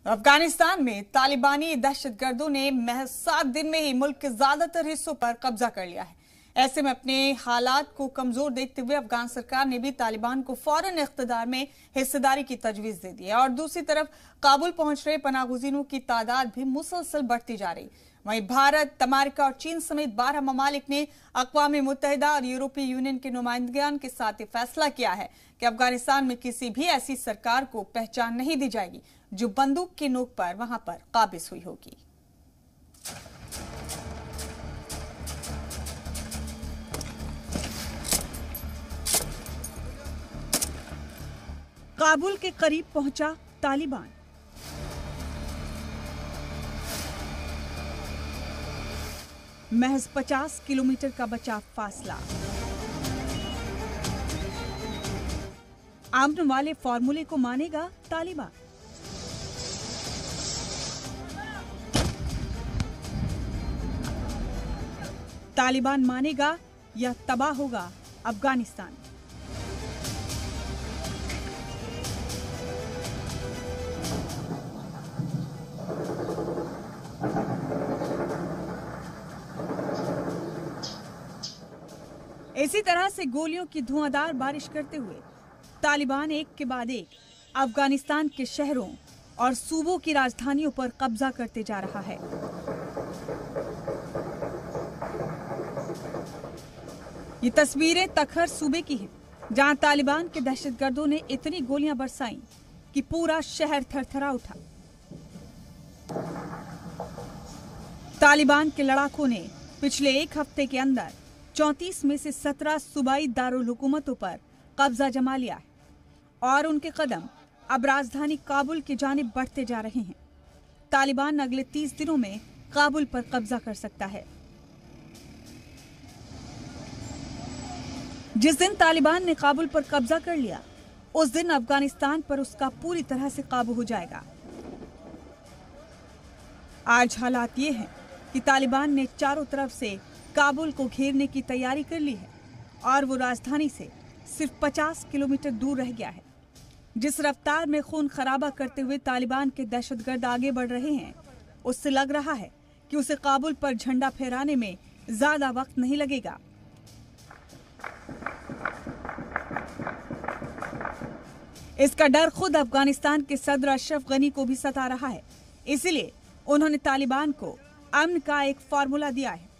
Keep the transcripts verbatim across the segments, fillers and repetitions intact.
अफगानिस्तान में तालिबानी दहशतगर्दों ने महज सात दिन में ही मुल्क के ज्यादातर हिस्सों पर कब्जा कर लिया है। ऐसे में अपने हालात को कमजोर देखते हुए अफगान सरकार ने भी तालिबान को फौरन इख्तिदार में हिस्सेदारी की तजवीज दे दी है और दूसरी तरफ काबुल पहुंच रहे पनाहगुज़ीनों की तादाद भी मुसलसल बढ़ती जा रही। वहीं भारत, अमेरिका और चीन समेत बारह ममालिक ने अक़वाम मुत्तहिदा और यूरोपीय यूनियन के नुमाइंदगान के साथ फैसला किया है कि अफगानिस्तान में किसी भी ऐसी सरकार को पहचान नहीं दी जाएगी जो बंदूक की नोक पर वहां पर काबिज हुई होगी। काबुल के करीब पहुंचा तालिबान। महज पचास किलोमीटर का बचा फासला। अमन वाले फॉर्मूले को मानेगा तालिबान। तालिबान मानेगा या तबाह होगा अफगानिस्तान। इसी तरह से गोलियों की धुआंधार बारिश करते हुए तालिबान एक के बाद एक अफगानिस्तान के शहरों और सूबों की राजधानियों पर कब्जा करते जा रहा है। ये तस्वीरें तखर सूबे की हैं, जहां तालिबान के दहशतगर्दों ने इतनी गोलियां बरसाईं कि पूरा शहर थरथरा उठा। तालिबान के लड़ाकों ने पिछले एक हफ्ते के अंदर चौंतीस में से सत्रह सूबाई दारुल हुकूमतों पर कब्जा जमा लिया है और उनके कदम अब राजधानी काबुल की जानिब बढ़ते जा रहे हैं। तालिबान अगले तीस दिनों में काबुल पर कब्जा कर सकता है। जिस दिन तालिबान ने काबुल पर कब्जा कर लिया, उस दिन अफगानिस्तान पर उसका पूरी तरह से काबू हो जाएगा। आज हालात ये हैं कि तालिबान ने चारों तरफ से काबुल को घेरने की तैयारी कर ली है और वो राजधानी से सिर्फ पचास किलोमीटर दूर रह गया है। जिस रफ्तार में खून खराबा करते हुए तालिबान के दहशतगर्द आगे बढ़ रहे हैं, उससे लग रहा है कि उसे काबुल पर झंडा फहराने में ज्यादा वक्त नहीं लगेगा। इसका डर खुद अफगानिस्तान के सदर अशरफ गनी को भी सता रहा है। इसलिए उन्होंने तालिबान को अमन का एक फॉर्मूला दिया है।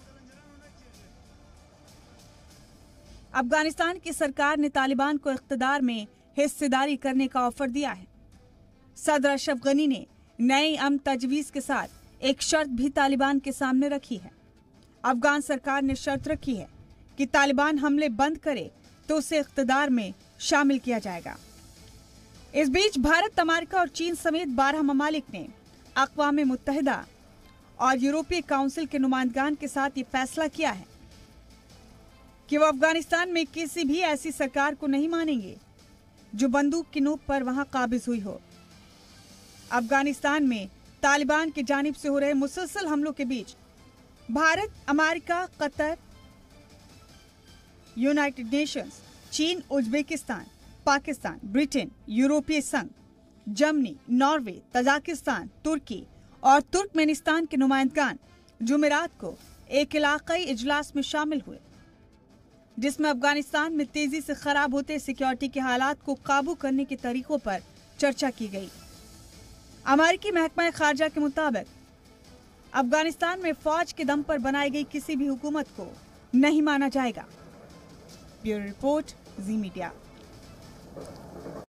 अफगानिस्तान की सरकार ने तालिबान को इख्तिदार में हिस्सेदारी करने का ऑफर दिया है। सदर अशरफ गनी ने नई अमन तजवीज के साथ एक शर्त भी तालिबान के सामने रखी है। अफगान सरकार ने शर्त रखी है कि तालिबान हमले बंद करे तो उसे इख्तिदार में शामिल किया जाएगा। इस बीच भारत, अमेरिका और चीन समेत बारह ममालिक ने अक़वाम मुत्तहिदा और यूरोपीय काउंसिल के नुमाइंदगान के साथ ये फैसला किया है कि वो अफगानिस्तान में किसी भी ऐसी सरकार को नहीं मानेंगे जो बंदूक की नोक पर वहां काबिज हुई हो। अफगानिस्तान में तालिबान की जानिब से हो रहे मुसलसल हमलों के बीच Bharat, America, Qatar, United Nations, चीन, उज्बेकिस्तान, पाकिस्तान, ब्रिटेन, यूरोपीय संघ, जर्मनी, नॉर्वे, तजाकिस्तान, तुर्की और तुर्कमेनिस्तान के नुमाइंदगान जुमेरात को एक इलाकाई इजलास में शामिल हुए, जिसमें अफगानिस्तान में तेजी से खराब होते सिक्योरिटी के हालात को काबू करने के तरीकों पर चर्चा की गई। अमेरिकी महकमा खारजा के मुताबिक अफगानिस्तान में फौज के दम पर बनाई गई किसी भी हुकूमत को नहीं माना जाएगा। Bureau report, Zee media.